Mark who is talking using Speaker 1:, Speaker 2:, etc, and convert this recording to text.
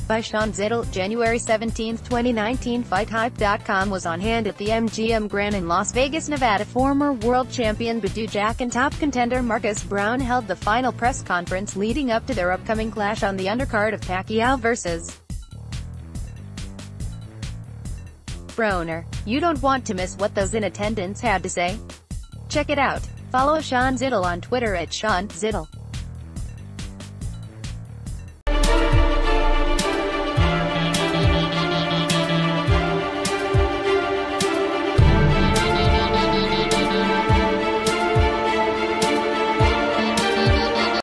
Speaker 1: by Sean Zittel, January 17, 2019. FightHype.com was on hand at the MGM Grand in Las Vegas, Nevada. Former world champion Badou Jack and top contender Browne held the final press conference leading up to their upcoming clash on the undercard of Pacquiao vs. Browne. You don't want to miss what those in attendance had to say? Check it out. Follow Sean Zittel on Twitter at Sean Zittel.